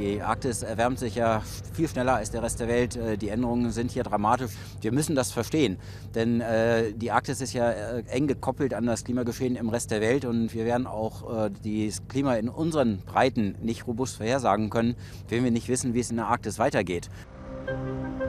Die Arktis erwärmt sich ja viel schneller als der Rest der Welt. Die Änderungen sind hier dramatisch. Wir müssen das verstehen, denn die Arktis ist ja eng gekoppelt an das Klimageschehen im Rest der Welt und wir werden auch das Klima in unseren Breiten nicht robust vorhersagen können, wenn wir nicht wissen, wie es in der Arktis weitergeht.